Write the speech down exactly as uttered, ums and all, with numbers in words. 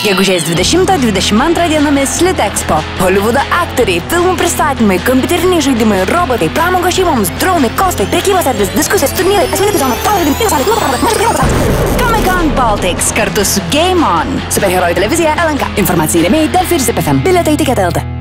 Gegužės dvidešimtą dvidešimt antrą dienomis Litexpo. Holivudo aktoriai, filmų pristatymai, kompiuteriniai žaidimai, robotai, pramogos šeimoms, dronai, kostai, prekybos erdvės, diskusijos, turnyrai, asmeniniai zonos, pažaidim, pinsalai, klubo, Comic-Con Baltics kartu su Game On. Superherojų televizija L N K. Informacijai rėmėjai Delfi ir Z P F M. Bilietai Ticket L T.